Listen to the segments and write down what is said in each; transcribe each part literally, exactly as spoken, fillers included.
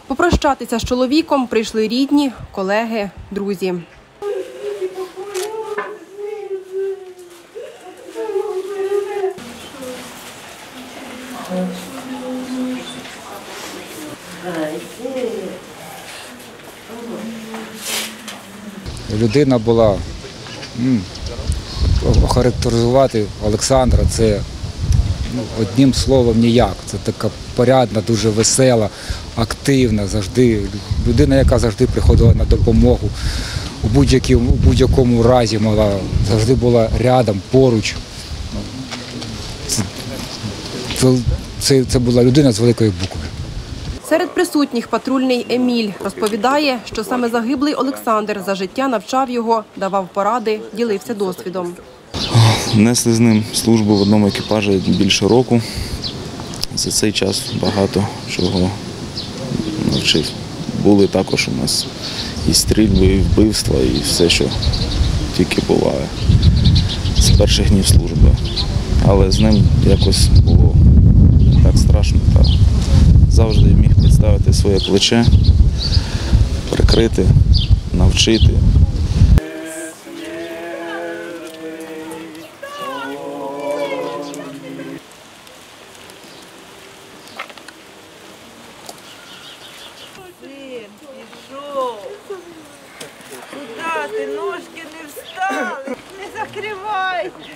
Попрощатися з чоловіком прийшли рідні, колеги, друзі. Людина була, м, охарактеризувати Олександра – це ну, одним словом ніяк. Це така порядна, дуже весела, активна, завжди людина, яка завжди приходила на допомогу. У будь-якому, у будь-якому разі могла, завжди була рядом, поруч. Це, це, це була людина з великої букви. Серед присутніх патрульний Еміль розповідає, що саме загиблий Олександр за життя навчав його, давав поради, ділився досвідом. Несли з ним службу в одному екіпажі більше року. За цей час багато чого навчив. Були також у нас і стрільби, і вбивства, і все, що тільки буває з перших днів служби. Але з ним якось було так страшно. Та завжди міг підставити своє плече, прикрити, навчити. Син пішов. Куди ти? Ножки не встали. Не закривайте.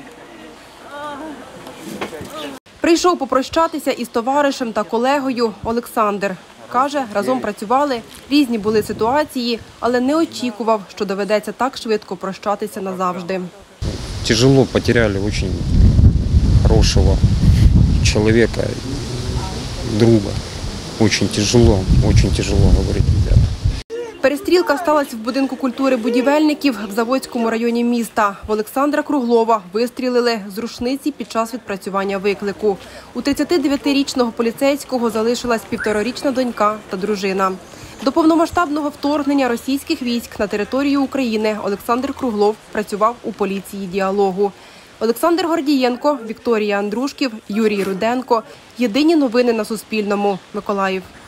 Прийшов попрощатися із товаришем та колегою Олександр. Каже, разом працювали, різні були ситуації, але не очікував, що доведеться так швидко прощатися назавжди. Тяжело, потеряли очень хорошего человека, друга. Очень тяжело, очень тяжело говорить, ребята. Перестрілка сталася в будинку культури будівельників в Заводському районі міста. В Олександра Круглова вистрілили з рушниці під час відпрацювання виклику. У тридцятидев'ятирічного поліцейського залишилась півторарічна донька та дружина. До повномасштабного вторгнення російських військ на територію України Олександр Круглов працював у поліції «Діалогу». Олександр Гордієнко, Вікторія Андрушків, Юрій Руденко. Єдині новини на Суспільному. Миколаїв.